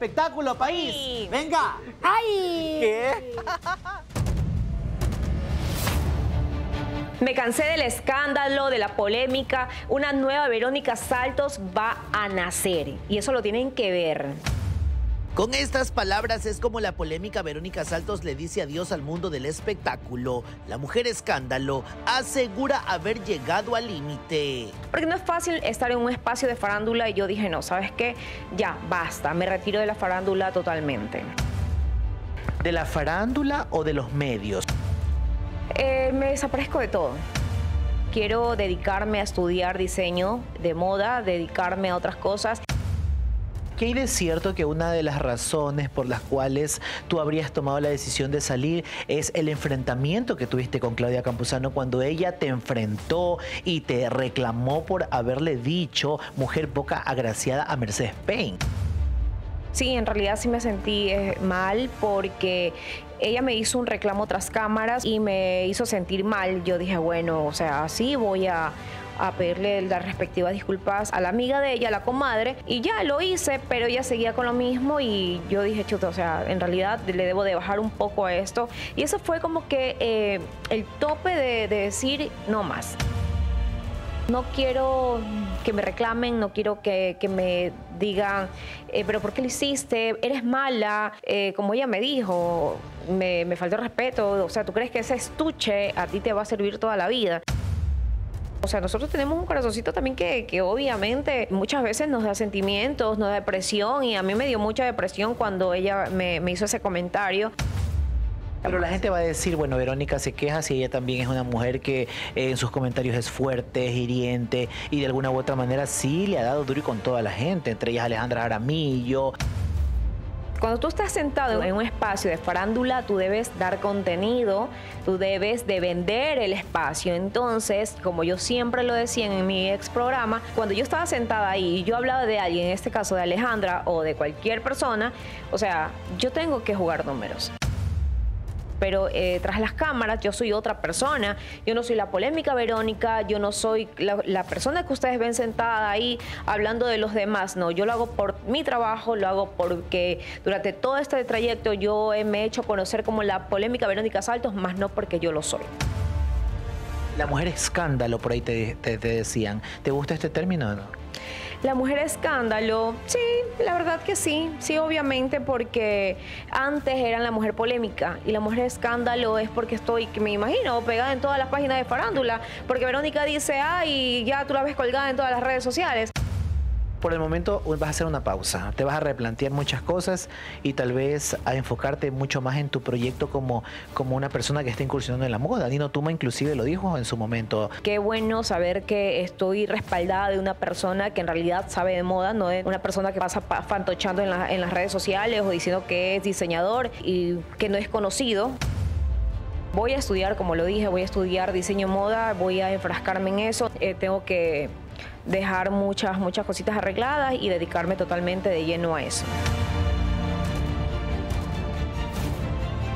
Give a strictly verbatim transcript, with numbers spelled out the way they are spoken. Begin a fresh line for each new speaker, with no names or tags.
Espectáculo, país.
Sí.
Venga.
¡Ay!
¿Qué?
Me cansé del escándalo, de la polémica. Una nueva Verónica Saltos va a nacer y eso lo tienen que ver.
Con estas palabras es como la polémica Verónica Saltos le dice adiós al mundo del espectáculo. La mujer escándalo asegura haber llegado al límite.
Porque no es fácil estar en un espacio de farándula y yo dije, no, ¿sabes qué? Ya, basta, me retiro de la farándula totalmente.
¿De la farándula o de los medios?
Eh, me desaparezco de todo. Quiero dedicarme a estudiar diseño de moda, dedicarme a otras cosas.
¿Qué hay de cierto que una de las razones por las cuales tú habrías tomado la decisión de salir es el enfrentamiento que tuviste con Claudia Campuzano cuando ella te enfrentó y te reclamó por haberle dicho mujer poca agraciada a Mercedes Peña?
Sí, en realidad sí me sentí eh, mal porque ella me hizo un reclamo tras cámaras y me hizo sentir mal. Yo dije, bueno, o sea, sí voy a... a pedirle las respectivas disculpas a la amiga de ella, a la comadre, y ya lo hice, pero ella seguía con lo mismo y yo dije, chuta, o sea, en realidad le debo de bajar un poco a esto. Y eso fue como que eh, el tope de, de decir no más. No quiero que me reclamen, no quiero que, que me digan, eh, pero ¿por qué lo hiciste? Eres mala, eh, como ella me dijo, me, me faltó respeto, o sea, ¿tú crees que ese estuche a ti te va a servir toda la vida? O sea, nosotros tenemos un corazoncito también que, que obviamente muchas veces nos da sentimientos, nos da depresión y a mí me dio mucha depresión cuando ella me, me hizo ese comentario.
Pero la gente va a decir, bueno, Verónica se queja si ella también es una mujer que eh, en sus comentarios es fuerte, es hiriente y de alguna u otra manera sí le ha dado duro y con toda la gente, entre ellas Alejandra Jaramillo.
Cuando tú estás sentado en un espacio de farándula, tú debes dar contenido, tú debes de vender el espacio. Entonces, como yo siempre lo decía en mi ex programa, cuando yo estaba sentada ahí y yo hablaba de alguien, en este caso de Alejandra o de cualquier persona, o sea, yo tengo que jugar números. Pero eh, tras las cámaras yo soy otra persona, yo no soy la polémica Verónica, yo no soy la, la persona que ustedes ven sentada ahí hablando de los demás, no, yo lo hago por mi trabajo, lo hago porque durante todo este trayecto yo me he hecho conocer como la polémica Verónica Saltos, más no porque yo lo soy.
La mujer escándalo, por ahí te, te, te decían. ¿Te gusta este término o no?
La mujer escándalo, sí, la verdad que sí, sí, obviamente, porque antes eran la mujer polémica y la mujer escándalo es porque estoy, que me imagino, pegada en todas las páginas de farándula, porque Verónica dice, ay, ya tú la ves colgada en todas las redes sociales.
Por el momento vas a hacer una pausa, te vas a replantear muchas cosas y tal vez a enfocarte mucho más en tu proyecto como, como una persona que está incursionando en la moda. Nino Tuma inclusive lo dijo en su momento.
Qué bueno saber que estoy respaldada de una persona que en realidad sabe de moda, no de una persona que pasa fantochando en, la, en las redes sociales o diciendo que es diseñador y que no es conocido. Voy a estudiar, como lo dije, voy a estudiar diseño moda, voy a enfrascarme en eso. Eh, tengo que dejar muchas, muchas cositas arregladas y dedicarme totalmente de lleno a eso.